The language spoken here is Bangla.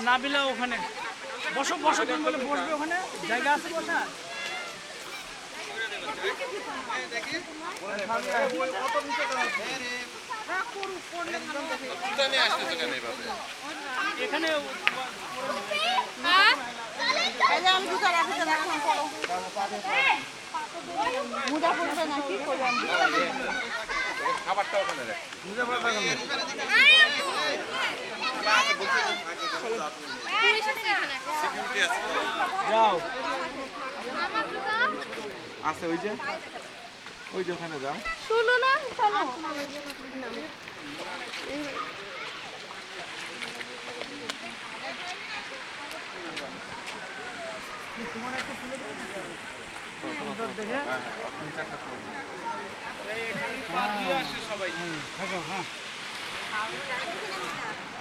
নাবিলা ওখানে বসো বসো, তুমি বলে বসবে ওখানে, জায়গা আছে বসা। এখানে আমি দুটো রাখতে রাখলাম, মুজা পড়বে না কি করবে, খাবারটা ওখানে রাখ। যাও আছে ওই যে ওখানে যাও। শুনো না, চলো। সবাই থাকো। হ্যাঁ